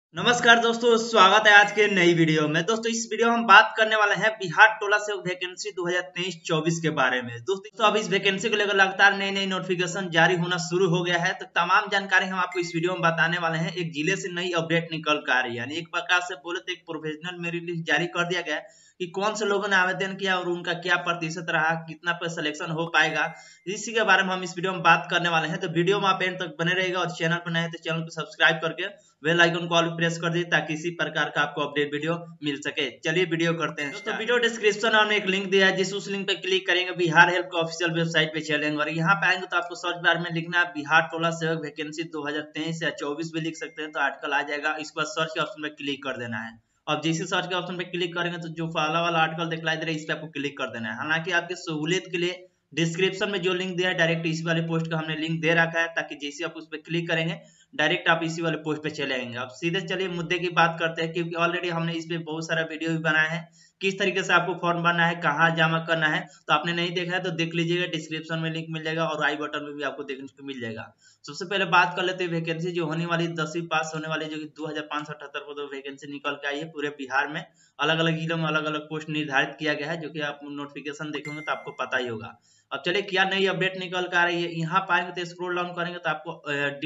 नमस्कार दोस्तों, स्वागत है आज के नई वीडियो में। दोस्तों इस वीडियो में हम बात करने वाले हैं बिहार टोला से वैकेंसी 2023-24 के बारे में। दोस्तों अब इस वैकेंसी को लेकर लगातार नई नई नोटिफिकेशन जारी होना शुरू हो गया है, तो तमाम जानकारी हम आपको इस वीडियो में बताने वाले हैं। एक जिले से नई अपडेट निकल कर आ रही है, यानी एक प्रकार से बोले तो एक प्रोविजनल मेरिट लिस्ट जारी कर दिया गया है कि कौन से लोगों ने आवेदन किया और उनका क्या प्रतिशत रहा, कितना पे सिलेक्शन हो पाएगा, इसी के बारे में हम इस वीडियो में बात करने वाले हैं। तो वीडियो में आप एंड तक बने रहेगा और चैनल पर नए हैं तो चैनल को सब्सक्राइब करके बेल आइकन को ऑल प्रेस कर दीजिए ताकि इसी प्रकार का आपको अपडेट वीडियो मिल सके। चलिए वीडियो करते हैं। तो वीडियो डिस्क्रिप्शन में हमने एक लिंक दिया है, जिस उस लिंक पे क्लिक करेंगे बिहार हेल्प के ऑफिशियल वेबसाइट पे चलेंगे और यहाँ पे आएंगे तो आपको सर्च बार में लिखना है बिहार टोला सेवक वैकेंसी 2023 या 24 भी लिख सकते हैं, तो आर्टिकल आ जाएगा। इस पर सर्च के ऑप्शन पे क्लिक कर देना है। अब जैसे सर्च के ऑप्शन पे क्लिक करेंगे तो जो पहला वाला आर्टिकल दिखलाई दे रहा है इस पे आपको क्लिक कर देना है। हालांकि आपकी सहूलियत के लिए डिस्क्रिप्शन में जो लिंक दिया है डायरेक्ट इसी वाले पोस्ट का हमने लिंक दे रखा है, ताकि जैसे आप उस पर क्लिक करेंगे डायरेक्ट आप इसी वाले पोस्ट पे चले आएंगे। अब सीधे चलिए मुद्दे की बात करते हैं, क्योंकि ऑलरेडी हमने इस पे बहुत सारा वीडियो भी बनाया है किस तरीके से आपको फॉर्म भरना है, कहाँ जमा करना है। तो आपने नहीं देखा है तो देख लीजिएगा, डिस्क्रिप्शन में लिंक मिल जाएगा और आई बटन में भी आपको देखने को मिल जाएगा। सबसे पहले बात कर लेते हैं वैकेंसी जो होने वाली 10वीं पास होने वाली, जो कि 2578 को तो वैकेंसी निकल के आई है पूरे बिहार में। अलग अलग जिलों में अलग अलग पोस्ट निर्धारित किया गया है, जो कि आप नोटिफिकेशन देखेंगे तो आपको पता ही होगा। अब चलिए क्या नई अपडेट निकल कर आ रही है, यहाँ पाएंगे तो स्क्रॉल डाउन करेंगे तो आपको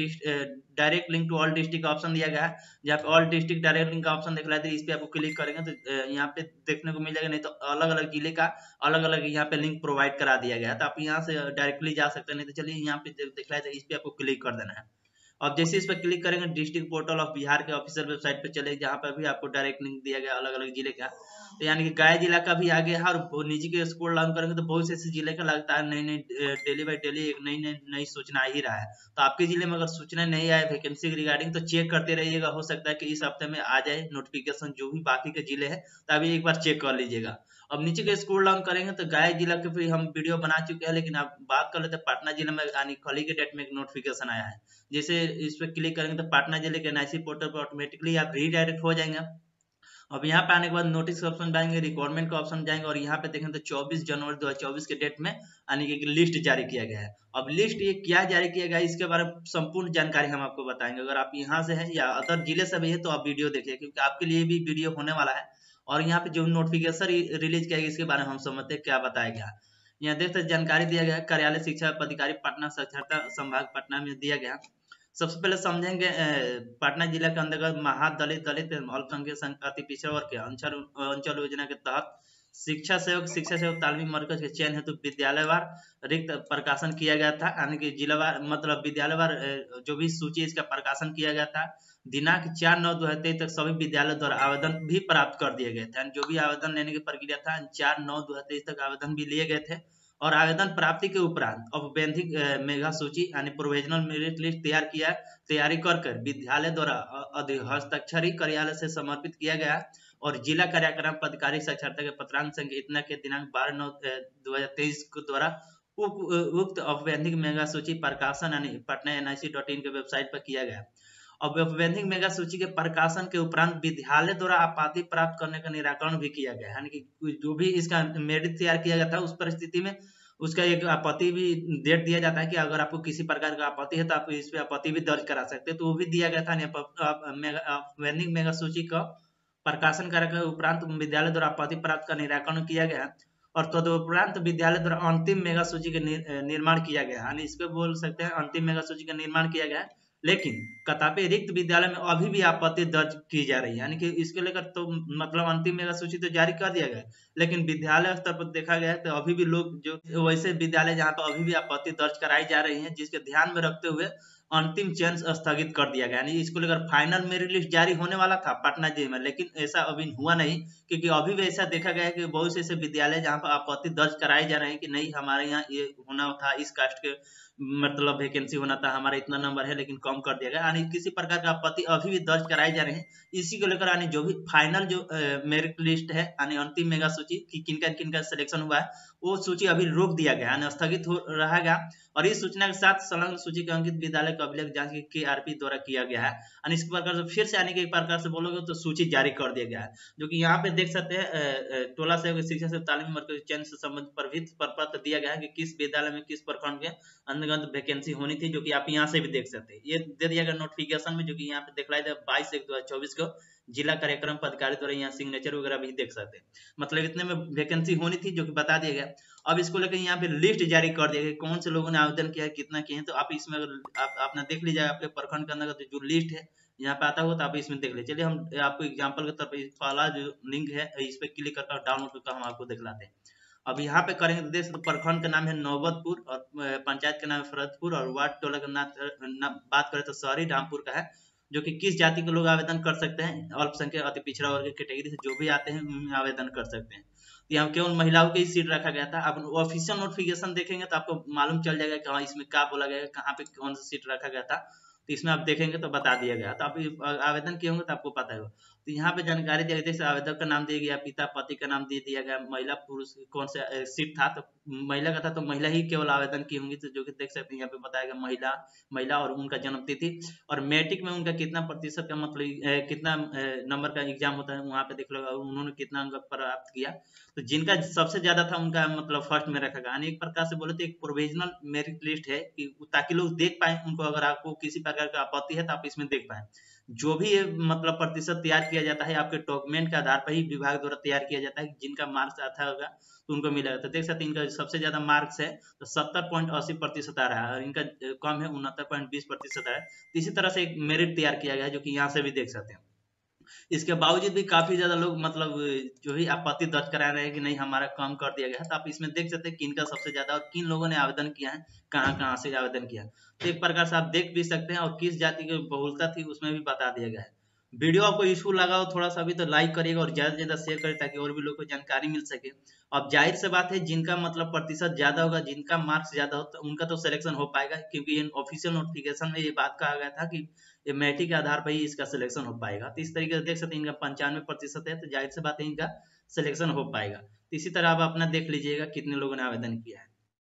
direct link to all district का ऑप्शन दिया गया है। जहाँ पे ऑल डिस्ट्रिक्ट डायरेक्ट लिंक का ऑप्शन दिख रहा है, इस पे आपको क्लिक करेंगे तो यहाँ पे देखने को मिल जाएगा। नहीं तो अलग अलग जिले का अलग अलग यहाँ पे लिंक प्रोवाइड करा दिया गया है, तो आप यहाँ से डायरेक्टली जा सकते हैं। नहीं तो चलिए यहाँ पे दिख रहा है, इस पे आपको क्लिक कर देना है। अब जैसे इस पर क्लिक करेंगे डिस्ट्रिक्ट पोर्टल ऑफ बिहार के ऑफिशियल वेबसाइट पे चले, जहाँ पर भी आपको डायरेक्ट लिंक दिया गया अलग अलग जिले का। तो यानी कि गया जिला का भी आगे है और नीचे के स्क्रॉल डाउन करेंगे तो बहुत से ऐसे जिले का लगता है नई नई डेली बाई डेली एक नई नई नई सूचना आ ही रहा है। तो आपके जिले में अगर सूचना नहीं आए वैकेंसी के रिगार्डिंग तो चेक करते रहिएगा, हो सकता है कि इस हफ्ते में आ जाए नोटिफिकेशन जो भी बाकी के जिले है, तो अभी एक बार चेक कर लीजिएगा। अब नीचे के स्क्रॉल डाउन करेंगे तो गया जिला के फिर हम वीडियो बना चुके हैं, लेकिन आप बात कर लेते हैं पटना जिले में, यानी कल के डेट में एक नोटिफिकेशन आया है। जैसे इस पे क्लिक करेंगे तो पटना जिले के एनआईसी पोर्टल पर ऑटोमेटिकली आप रीडायरेक्ट हो जाएंगे। अब यहाँ पे आने के बाद नोटिस का ऑप्शन जाएंगे, रिक्वायरमेंट का ऑप्शन जाएंगे और यहाँ पे देखेंगे तो 24 जनवरी 2024 के डेट में यानी कि लिस्ट जारी किया गया है। अब लिस्ट ये क्या जारी किया गया है इसके बारे में संपूर्ण जानकारी हम आपको बताएंगे। अगर आप यहाँ से हैं या अदर जिले से भी है तो आप वीडियो देखिए, क्योंकि आपके लिए भी वीडियो होने वाला है। और यहाँ पे जो नोटिफिकेशन रिलीज किया गया इसके बारे में हम समझते हैं क्या बताया गया। यहाँ देखते जानकारी दिया गया कार्यालय शिक्षा पदाधिकारी पटना साक्षरता संभाग पटना में दिया गया। सबसे पहले समझेंगे पटना जिला के अंतर्गत महादलित दलित अल्पसंख्यक अति पिछड़ा वर्ग के अंचल योजना के तहत शिक्षा सेवक तालीमी मरकज के चयन हेतु विद्यालयवार रिक्त प्रकाशन किया गया था, यानी कि जिलावार मतलब विद्यालयवार जो भी सूची इसका प्रकाशन किया गया था। दिनांक 4/9/2023 तक सभी विद्यालय द्वारा आवेदन भी प्राप्त कर दिए गए थे। जो भी आवेदन लेने की प्रक्रिया था 4/9/2023 तक आवेदन भी लिए गए थे। और आवेदन प्राप्ति के उपरांत औपबंधिक मेगा सूची यानी प्रोविजनल मेरिट लिस्ट तैयारी कर विद्यालय द्वारा हस्ताक्षरी कार्यालय से समर्पित किया गया और जिला कार्यक्रम पदाधिकारी साक्षरता के पत्रांक संख्या इतना के दिनांक 12/9/2023 को द्वारा उक्त औपबंधिक मेगा सूची प्रकाशन यानी पटना nic.in के वेबसाइट पर किया गया। अब औपबंधिक मेगा सूची के प्रकाशन के उपरांत विद्यालय द्वारा आपत्ति प्राप्त करने का निराकरण भी किया गया, यानी कि जो भी इसका मेरिट तैयार किया गया था उस परिस्थिति में उसका एक आपत्ति भी डेट दिया जाता है कि अगर आपको किसी प्रकार का आपत्ति है तो आप इस पे आपत्ति भी दर्ज करा सकते हैं, तो वो भी दिया गया था। औपबंधिक मेगा सूची का प्रकाशन करने के उपरांत विद्यालय द्वारा आपत्ति प्राप्त का निराकरण किया गया और तदुपरांत विद्यालय द्वारा अंतिम मेगा सूची का निर्माण किया गया, यानी इसको बोल सकते हैं अंतिम मेगा सूची का निर्माण किया गया। लेकिन कदापि रिक्त विद्यालय में अभी भी आपत्ति दर्ज की जा रही है, यानी कि इसको लेकर तो मतलब अंतिम मेगा सूची तो जारी कर दिया गया, लेकिन विद्यालय स्तर पर देखा गया तो अभी भी लोग जो वैसे विद्यालय जहाँ पर अभी भी आपत्ति दर्ज कराई जा रही है, जिसके ध्यान में रखते हुए अंतिम चयन स्थगित कर दिया गया। यानी इसको लेकर फाइनल मेरिट लिस्ट जारी होने वाला था पटना जिले में, लेकिन ऐसा अभी हुआ नहीं, क्योंकि अभी भी ऐसा देखा गया है कि बहुत से ऐसे विद्यालय जहाँ पर आपत्ति दर्ज कराए जा रहे हैं कि नहीं हमारे यहाँ ये होना था, इस कास्ट के मतलब वैकेंसी होना था, हमारा इतना नंबर है लेकिन कम कर दिया गया, यानी किसी प्रकार का आपत्ति अभी भी दर्ज कराई जा रहे हैं। इसी को लेकर यानी जो भी फाइनल जो मेरिट लिस्ट है यानी अंतिम मेगा सूची कि किनका किनका सिलेक्शन हुआ है वो सूची अभी रोक दिया गया यानी स्थगित हो रहा गया। और इस सूचना के साथ संलग्न सूची के अंकित विद्यालय का अभिलेख जांच KRP द्वारा किया गया है, यानी इस प्रकार से फिर से आने के एक प्रकार से बोलोगे तो सूची जारी कर दिया गया है। जो कि यहाँ पे देख सकते हैं टोला से शिक्षा से तालीमी मरकज चयन से संबंधित प्रपत्र दिया गया है कि किस विद्यालय में किस प्रखंड के जनगणना वैकेंसी होनी थी, जो कि आप यहाँ से भी देख सकते हैं। ये दे दिया गया नोटिफिकेशन में, जो कि यहाँ पे दिखलाई दे 22/1/2024 को जिला कार्यक्रम पदाधिकारी द्वारा यहाँ सिग्नेचर वगैरह भी देख सकते हैं। मतलब इतने में वैकेंसी होनी थी, जो कि बता दिया गया। अब इसको लेकर यहाँ पे लिस्ट जारी कर दिया गया, कौन से लोगों ने आवेदन किया है, कितना किए हैं। तो आप इसमें आप अपना देख लीजिए, आपके प्रखंड के अंदर जो लिस्ट है यहाँ पे आता होगा, तो आप इसमें देख लीजिए। चलिए हम आपको एग्जाम्पल के तौर पर पहला जो लिंक है इस पे क्लिक करके डाउनलोड करके हम आपको दिखलाते हैं। अब यहाँ पे करेंगे तो देख सकते प्रखंड का नाम है नौबतपुर और पंचायत का नाम है फरदपुर और वार्ड टोला का बात करें तो शहरी रामपुर का है, जो कि किस जाति के लोग आवेदन कर सकते हैं, अल्पसंख्यक अति पिछड़ा वर्ग की कैटेगरी से जो भी आते हैं उनमें आवेदन कर सकते हैं। तो यहाँ केवल महिलाओं की सीट रखा गया था। अब ऑफिशियल नोटिफिकेशन देखेंगे तो आपको मालूम चल जाएगा कि हाँ इसमें क्या बोला गया, कहाँ पे कौन सी सीट रखा गया था। तो इसमें आप देखेंगे तो बता दिया गया। तो आप आवेदन किए होंगे तो आपको पता होगा। तो यहाँ पे जानकारी दिया गया, जैसे आवेदक का नाम दिया गया, पिता पति का नाम दे दिया गया, महिला पुरुष कौन सा सीट था, तो महिला का था तो महिला ही केवल आवेदन की होंगी। तो जो कि देख सकते हैं यहाँ पे बताया गया महिला और उनका जन्म तिथि और मैट्रिक में उनका कितना प्रतिशत का मतलब कितना नंबर का एग्जाम होता है वहाँ पे देख लो उन्होंने कितना अंक प्राप्त किया। तो जिनका सबसे ज्यादा था उनका मतलब फर्स्ट में रखा गया। एक प्रकार से बोले तो एक प्रोविजनल मेरिट लिस्ट है कि ताकि लोग देख पाए उनको, अगर आपको किसी प्रकार का आपत्ति है तो आप इसमें देख पाए। जो भी ये मतलब प्रतिशत तैयार किया जाता है आपके डॉक्यूमेंट के आधार पर ही विभाग द्वारा तैयार किया जाता है। जिनका मार्क्स अच्छा होगा तो उनको मिलेगा। तो देख सकते हैं इनका सबसे ज्यादा मार्क्स है तो 70.80% आ रहा है और इनका कम है 69.20% है। तो इसी तरह से एक मेरिट तैयार किया गया है, जो कि यहाँ से भी देख सकते हैं। इसके बावजूद भी काफी ज्यादा लोग मतलब जो ही आपत्ति दर्ज करा रहे हैं कि नहीं हमारा कम कर दिया गया है। तो आप इसमें देख सकते हैं किनका सबसे ज्यादा और किन लोगों ने आवेदन किया है, कहाँ कहाँ से आवेदन किया। तो एक प्रकार से आप देख भी सकते हैं और किस जाति की बहुलता थी उसमें भी बता दिया गया है। वीडियो आपको यूजफुल लगा हो थोड़ा सा भी तो लाइक करिएगा और ज्यादा से ज्यादा शेयर करें ताकि और भी लोगों को जानकारी मिल सके। अब जाहिर से बात है जिनका मतलब प्रतिशत ज्यादा होगा, जिनका मार्क्स ज्यादा हो तो उनका तो सिलेक्शन हो पाएगा, क्योंकि ऑफिशियल नोटिफिकेशन में ये बात कहा गया था कि ये मैट्रिक के आधार पर ही इसका सिलेक्शन हो पाएगा। तो इस तरीके से देख सकते हैं इनका 95% है, तो जाहिर सी बात है इनका सिलेक्शन हो पाएगा। तो इसी तरह आप अपना देख लीजिएगा कितने लोगों ने आवेदन किया है।